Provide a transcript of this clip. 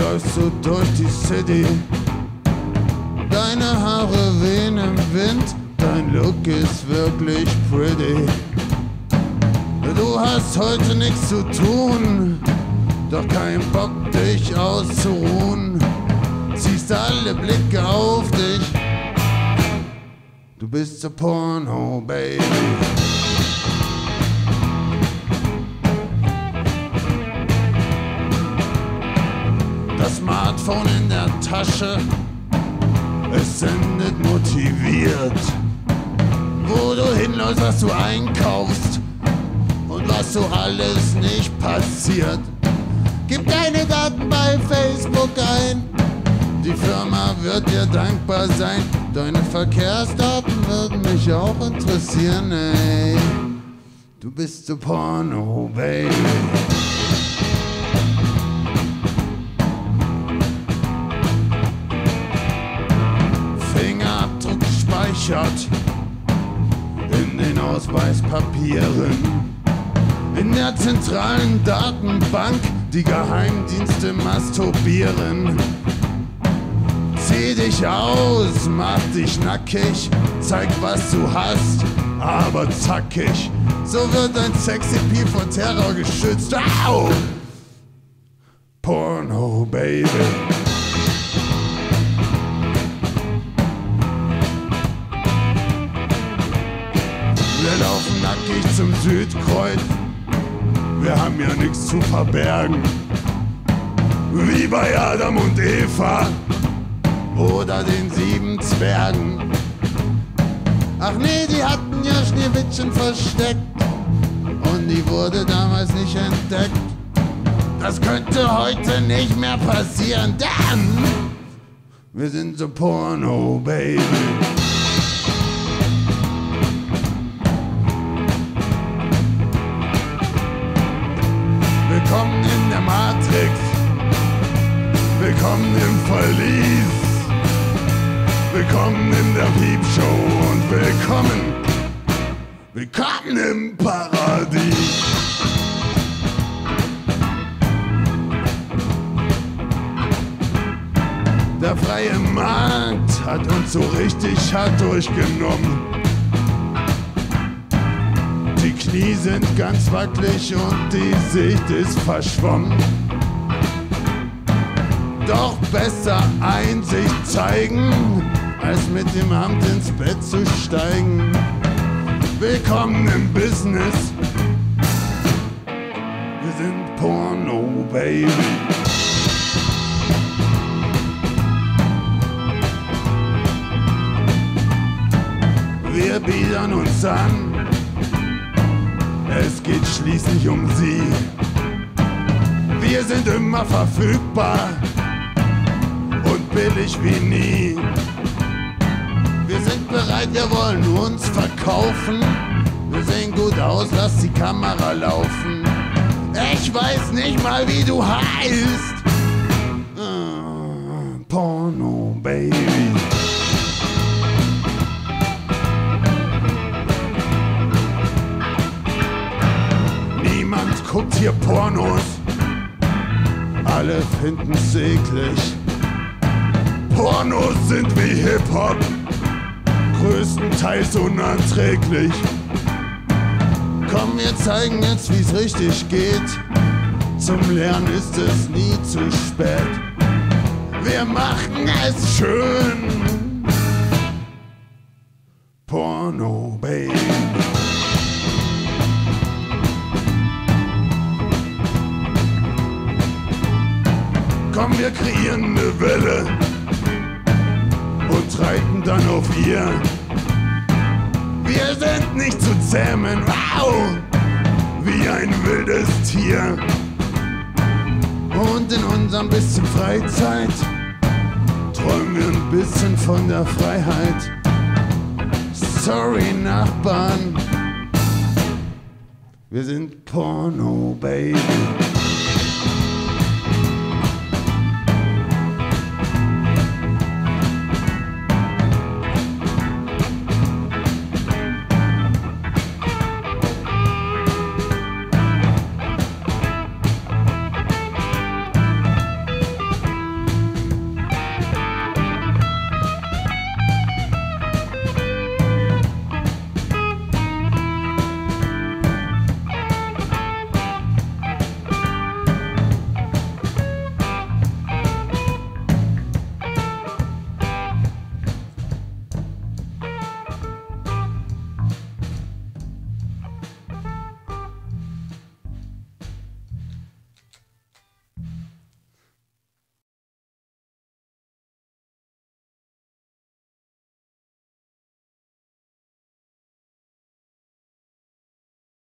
läufst du durch die City. Deine Haare wehen im Wind, dein Look ist wirklich pretty. Du hast heute nichts zu tun, doch kein Bock dich auszuruhen. Ziehst alle Blicke auf dich, du bist so Porno, Baby. Das Smartphone in der Tasche, es sendet motiviert, wo du hinläufst, was du einkaufst und was so alles nicht passiert. Gib deine Daten bei Facebook ein, die Firma wird dir dankbar sein. Deine Verkehrsdaten würden mich auch interessieren, ey. Du bist so Porno, Baby. Fingerabdruck gespeichert in den Ausweispapieren. In der zentralen Datenbank die Geheimdienste masturbieren. Zieh dich aus, mach dich nackig, zeig was du hast, aber zackig. So wird dein Sexappeal vor Terror geschützt. Au! Porno, Baby. Wir laufen nackig zum Südkreuz, wir haben ja nichts zu verbergen. Wie bei Adam und Eva oder den 7 Zwergen. Ach nee, die hatten ja Schneewittchen versteckt und die wurde damals nicht entdeckt. Das könnte heute nicht mehr passieren, denn wir sind so Porno, Baby. Willkommen in der Matrix, willkommen im Verlies, willkommen in der Piepshow und willkommen im Paradies. Der freie Markt hat uns so richtig hart durchgenommen. Die Knie sind ganz wackelig und die Sicht ist verschwommen. Doch besser Einsicht zeigen, als mit dem Amt ins Bett zu steigen. Willkommen im Business, wir sind Porno, Baby. Wir biedern uns an, es geht schließlich um sie. Wir sind immer verfügbar und billig wie nie. Wir sind bereit, wir wollen uns verkaufen. Wir sehen gut aus, lass die Kamera laufen. Ich weiß nicht mal, wie du heißt. Porno, Baby. Niemand guckt hier Pornos, alle finden's eklig. Pornos sind wie Hip-Hop, größtenteils unerträglich. Komm, wir zeigen jetzt, wie's richtig geht. Zum Lernen ist es nie zu spät. Wir machen es schön. Porno, Baby. Komm, wir kreieren eine Welle und reiten dann auf ihr. Wir sind nicht zu zähmen, wow, wie ein wildes Tier. Und in unserem bisschen Freizeit träumen wir ein bisschen von der Freiheit. Sorry, Nachbarn, wir sind Porno, Baby.